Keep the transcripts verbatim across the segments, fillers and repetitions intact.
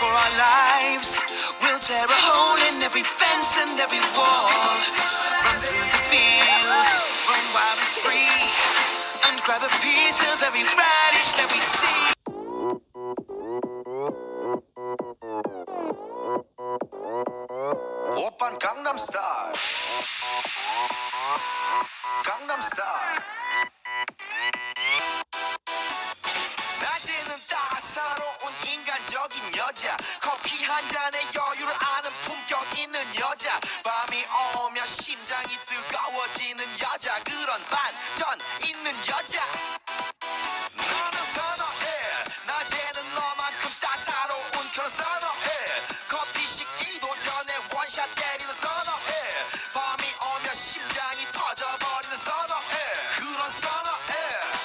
for our lives. We'll tear a hole in every fence and every wall. Run through the fields, run wild and free, and grab a piece of every radish that we see. 오빤 강남스타일, 강남스타일. 낮에는 따사로운 인간적인 여자, 커피 한 잔에 여유를 아는 품격 있는 여자, 밤이 오면 심장이 뜨거워지는 여자, 그런 반전 있는 여자. 너는 선호해, 낮에는 너만큼 따사로운 그런 선호해. 커피 식기도 전에 원샷 때리는 선호해. 밤이 오면 심장이 터져버리는 선호해. 그런 선호해.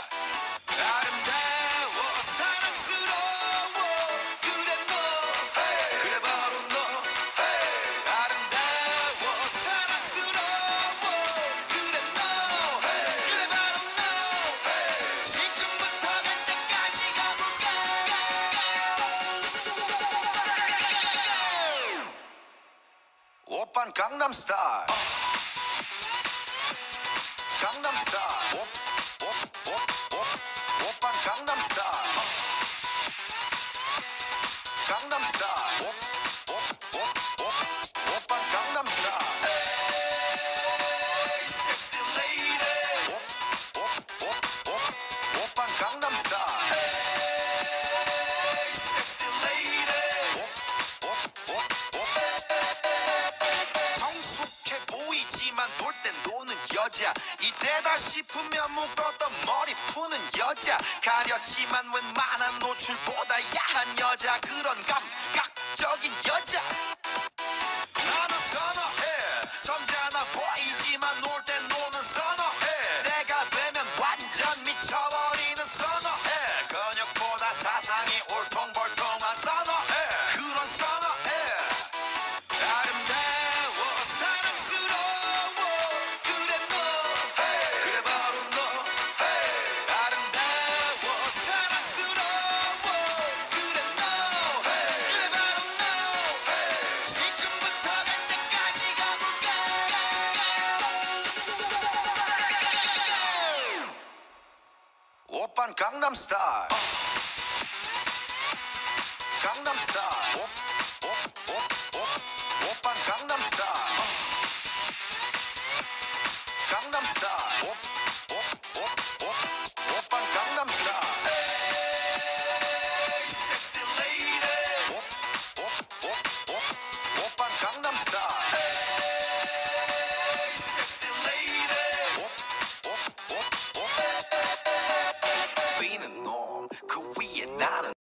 아름다워 사랑스러워 그래 너, 그래 바로 너. 아름다워 사랑스러워 그래 너, 그래 바로 너. 지금부터 갈 때까지 가볼까. 오빤 강남스타일, 강남스타일. 오, 오, 오, 오. 오빤 강남스타일, 강남스타일. 오, 오, 오, 오. 오빤 강남스타일. 에이, 섹시 레이디. 오, 오, 오, 오. 오빤 강남스타일. 에이, 섹시 레이디. 오, 오, 오, 오. 성숙해 보이지만 놀 땐 노는 여자, 이때다 싶으면 묶었던 머리 푸는 여자, 가렸지만 웬만한 노출보다 야한 여자, 그런 감각적인 여자. 나는 선호해, 점잖아 보이지만 놀 땐 노는 선호해. 내가 되면 완전 미쳐버리는 선호해. 근육보다 사상이 울퉁불퉁한 선호해. 그런 선호해. 아름다워 사랑스러워 그래 너, 그래 바로 너. 아름다워 사랑스러워 그래 너, 그래 바로 너. 지금부터 갈 때까지 가볼까. 오빤 강남스타일, 강남스타일. 오, 오, 오, 오. 오빤 강남스타일, 강남스타일.